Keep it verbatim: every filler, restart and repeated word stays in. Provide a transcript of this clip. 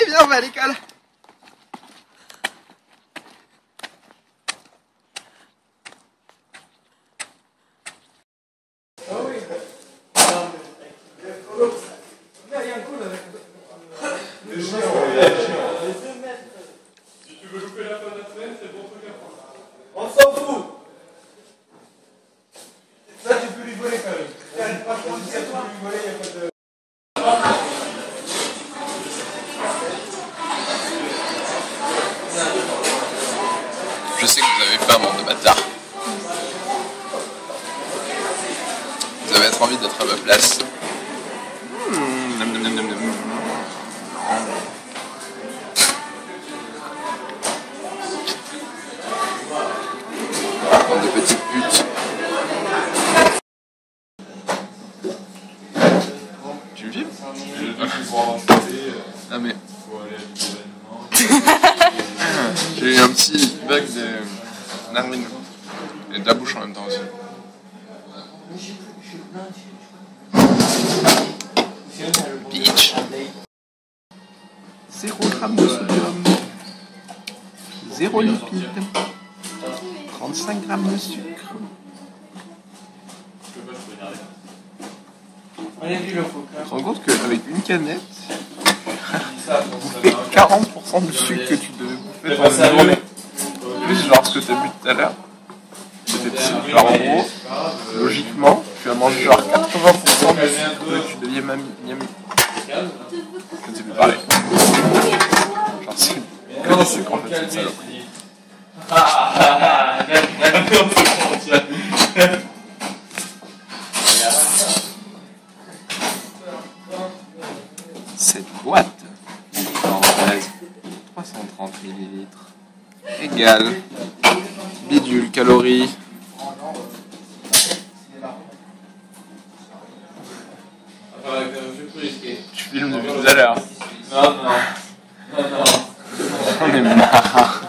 Allez, viens, on va à l'école. Si tu veux louper la fin de la semaine, c'est bon truc à prendre. On s'en fout. Ça, tu peux lui voler quand même. Par contre, ça, tu peux lui voler, il n'y a pas de... Je sais que vous avez faim, bande de bâtards. Vous avez trop envie d'être à ma place. Mmh, nom, nom, nom, nom, nom. Bande de petites putes. Tu me filmes? Ah mais... J'ai eu un petit bug de narine et de la bouche en même temps aussi. Bitch. zéro gramme de sodium. zéro lipide. trente-cinq grammes de sucre. On a vu le faux. Tu te rends compte qu'avec une canette, vous faites quarante pour cent du sucre que tu devais bouffer dans une journée. Plus genre ce que tu as bu tout à l'heure. C'était genre en gros, logiquement, tu as mangé genre quatre-vingts pour cent du sucre que tu deviens mamie. Je ne sais plus parler. Genre c'est que du sucre en fait, cette saloperie. Cette boîte, parenthèse, trois cent trente millilitres, égale bidule calories. Tu filmes depuis tout à l'heure. Non, non. Non, non. On est marre.